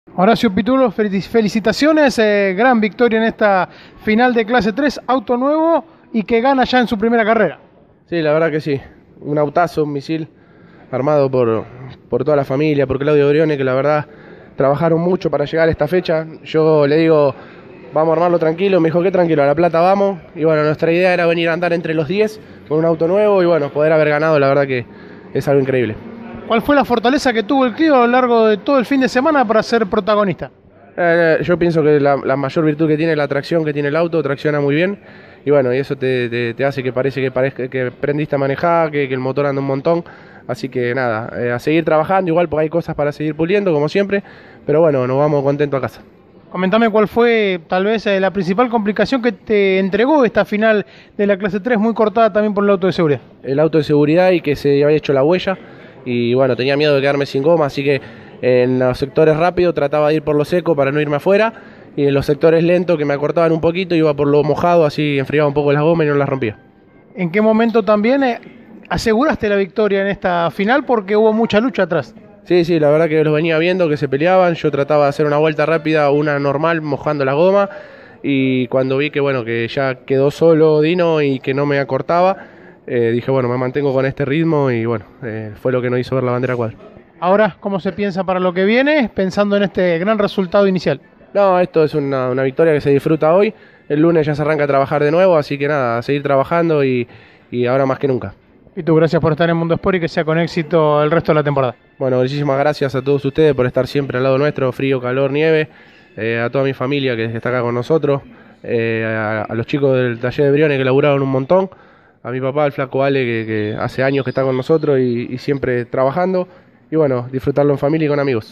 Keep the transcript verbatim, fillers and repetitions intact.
Horacio Pitulo, felicitaciones, eh, gran victoria en esta final de clase tres, auto nuevo y que gana ya en su primera carrera. Sí, la verdad que sí, un autazo, un misil armado por, por toda la familia, por Claudio Brione, que la verdad trabajaron mucho para llegar a esta fecha. Yo le digo, vamos a armarlo tranquilo, me dijo que tranquilo, a La Plata vamos, y bueno, nuestra idea era venir a andar entre los diez con un auto nuevo y bueno, poder haber ganado, la verdad que es algo increíble. ¿Cuál fue la fortaleza que tuvo el Clio a lo largo de todo el fin de semana para ser protagonista? Eh, yo pienso que la, la mayor virtud que tiene es la tracción que tiene el auto, tracciona muy bien y bueno, y eso te, te, te hace que parece que, parezca, que aprendiste a manejar, que, que el motor anda un montón, así que nada, eh, a seguir trabajando, igual porque hay cosas para seguir puliendo como siempre, pero bueno, nos vamos contentos a casa. Comentame cuál fue tal vez eh, la principal complicación que te entregó esta final de la clase tres, muy cortada también por el auto de seguridad. El auto de seguridad y que se había hecho la huella y bueno, tenía miedo de quedarme sin goma, así que en los sectores rápidos trataba de ir por lo seco para no irme afuera y en los sectores lentos que me acortaban un poquito iba por lo mojado, así enfriaba un poco las gomas y no las rompía. ¿En qué momento también eh, aseguraste la victoria en esta final porque hubo mucha lucha atrás? Sí, sí, la verdad que los venía viendo que se peleaban, yo trataba de hacer una vuelta rápida, una normal, mojando la goma y cuando vi que bueno, que ya quedó solo Dino y que no me acortaba, eh, dije bueno, me mantengo con este ritmo y bueno, eh, fue lo que nos hizo ver la bandera cuadra. Ahora, ¿cómo se piensa para lo que viene, pensando en este gran resultado inicial? No, esto es una, una victoria que se disfruta hoy, el lunes ya se arranca a trabajar de nuevo, así que nada, a seguir trabajando y, y ahora más que nunca. Y tú, gracias por estar en Mundo Sport y que sea con éxito el resto de la temporada. Bueno, muchísimas gracias a todos ustedes por estar siempre al lado nuestro, frío, calor, nieve, eh, a toda mi familia que está acá con nosotros, eh, a, a los chicos del taller de Brione que laburaron un montón, a mi papá, el flaco Ale, que, que hace años que está con nosotros y, y siempre trabajando, y bueno, disfrutarlo en familia y con amigos.